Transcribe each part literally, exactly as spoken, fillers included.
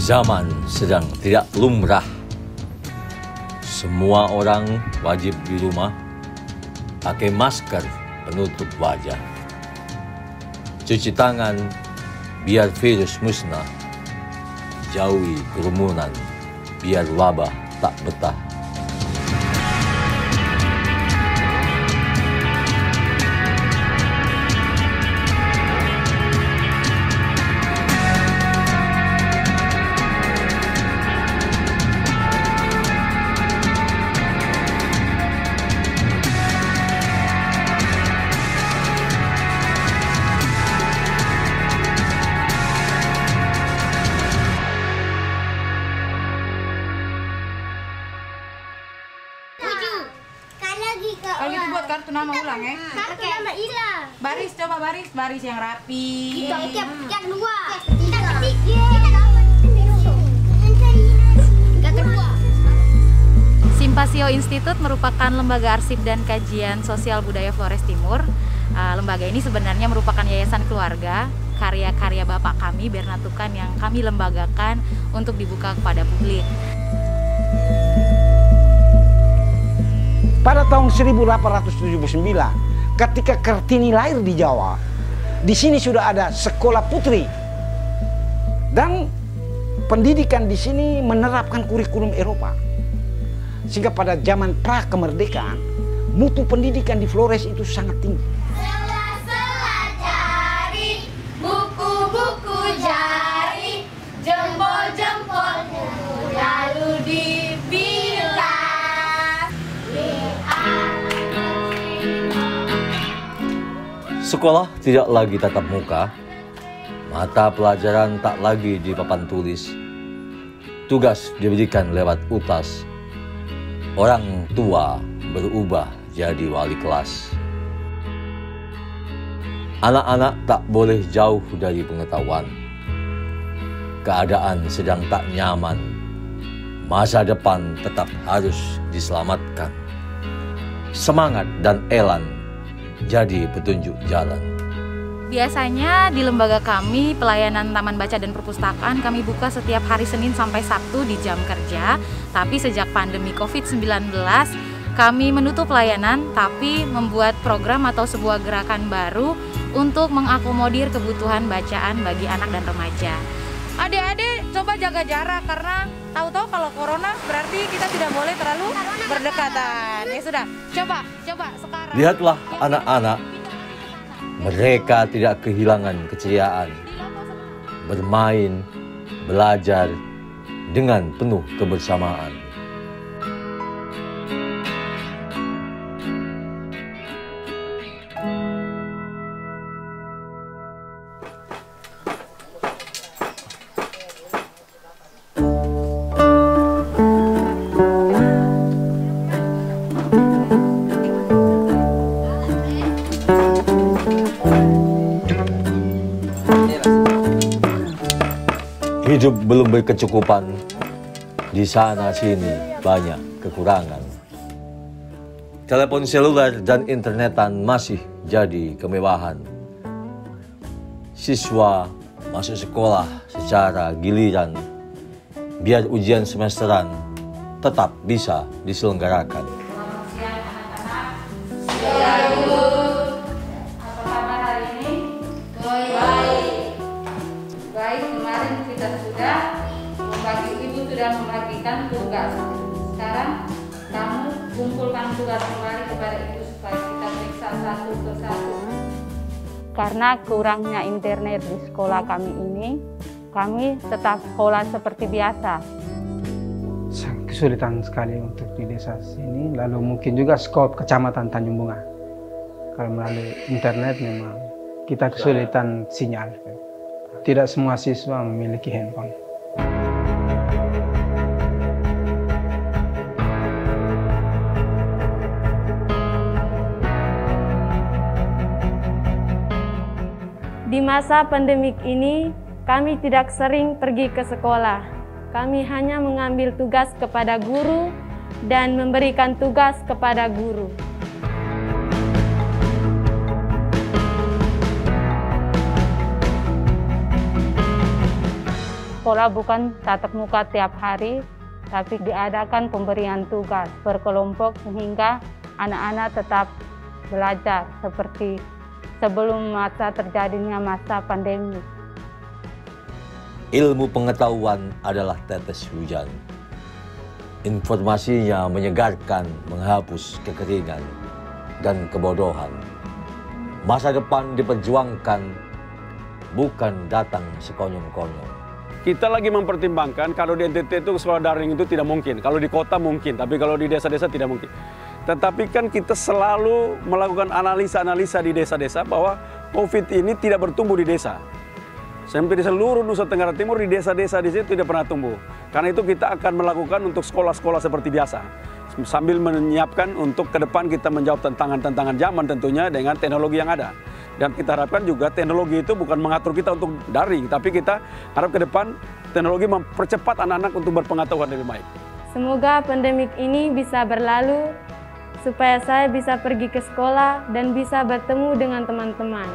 Zaman sedang tidak lumrah. Semua orang wajib di rumah, pakai masker penutup wajah. Cuci tangan biar virus musnah. Jauhi kerumunan biar wabah tak betah. Kalau gitu buat kartu nama ulang ya. Kartu nama hilang. Baris, coba baris, baris yang rapi. Yang yang dua. Kita ketiga. Kita kedua. Simpasio Institute merupakan lembaga arsip dan kajian sosial budaya Flores Timur. Lembaga ini sebenarnya merupakan yayasan keluarga, karya-karya bapak kami Bernatukan yang kami lembagakan untuk dibuka kepada publik. Pada tahun seribu delapan ratus tujuh puluh sembilan, ketika Kartini lahir di Jawa, di sini sudah ada sekolah putri. Dan pendidikan di sini menerapkan kurikulum Eropa. Sehingga pada zaman pra-kemerdekaan, mutu pendidikan di Flores itu sangat tinggi. Sela-sela jari, buku-buku jari, jempol-jempolmu lalu dibilas. Sekolah tidak lagi tatap muka, mata pelajaran tak lagi di papan tulis, tugas diberikan lewat utas, orang tua berubah jadi wali kelas. Anak-anak tak boleh jauh dari pengetahuan, keadaan sedang tak nyaman, masa depan tetap harus diselamatkan. Semangat dan elan jadi petunjuk jalan. Biasanya di lembaga kami, pelayanan taman baca dan perpustakaan kami buka setiap hari Senin sampai Sabtu di jam kerja. Tapi sejak pandemi covid sembilan belas, kami menutup pelayanan tapi membuat program atau sebuah gerakan baru untuk mengakomodir kebutuhan bacaan bagi anak dan remaja. Adik-adik coba jaga jarak karena tahu-tahu kalau corona berarti kita tidak boleh terlalu berdekatan. Ya sudah, coba, coba sekarang. Lihatlah anak-anak, mereka tidak kehilangan keceriaan, bermain, belajar dengan penuh kebersamaan. Hidup belum berkecukupan, di sana sini banyak kekurangan. Telepon seluler dan internetan masih jadi kemewahan. Siswa masuk sekolah secara giliran, biar ujian semesteran tetap bisa diselenggarakan. Selamat siang anak-anak. Siang Bu. Apa kabar hari ini? Baik. Baik, kemarin kita sudah membagi, ibu sudah membagikan tugas. Sekarang kamu kumpulkan tugas kembali kepada ibu supaya kita periksa satu persatu. Karena kurangnya internet di sekolah kami ini, kami tetap sekolah seperti biasa. Sangat kesulitan sekali untuk di desa sini, lalu mungkin juga skop kecamatan Tanjung Bunga. Kalau melalui internet memang kita kesulitan sinyal. Tidak semua siswa memiliki handphone. Di masa pandemik ini, kami tidak sering pergi ke sekolah. Kami hanya mengambil tugas kepada guru dan memberikan tugas kepada guru. sekolah bukan tatap muka tiap hari, tapi diadakan pemberian tugas berkelompok sehingga anak-anak tetap belajar seperti sebelum masa terjadinya masa pandemi. Ilmu pengetahuan adalah tetes hujan. Informasinya menyegarkan, menghapus kekeringan dan kebodohan. Masa depan diperjuangkan, bukan datang sekonyong-konyong. Kita lagi mempertimbangkan kalau di N T T itu sekolah daring itu tidak mungkin. Kalau di kota mungkin, tapi kalau di desa-desa tidak mungkin. Tetapi kan kita selalu melakukan analisa-analisa di desa-desa bahwa COVID ini tidak bertumbuh di desa. Sampai di seluruh Nusa Tenggara Timur, di desa-desa di situ tidak pernah tumbuh. Karena itu kita akan melakukan untuk sekolah-sekolah seperti biasa. Sambil menyiapkan untuk ke depan kita menjawab tantangan-tantangan zaman tentunya dengan teknologi yang ada. Dan kita harapkan juga teknologi itu bukan mengatur kita untuk daring, tapi kita harap ke depan teknologi mempercepat anak-anak untuk berpengetahuan lebih baik. Semoga pandemik ini bisa berlalu, supaya saya bisa pergi ke sekolah dan bisa bertemu dengan teman-teman.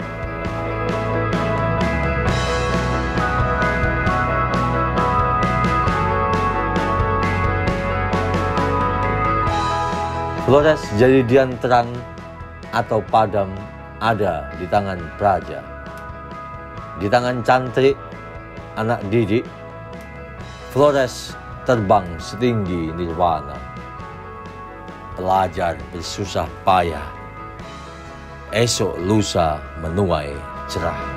Flores jadi dian terang atau padam ada di tangan praja. Di tangan cantrik, anak didik, Flores terbang setinggi nirwana. Pelajar bersusah payah, esok lusa menuai cerah.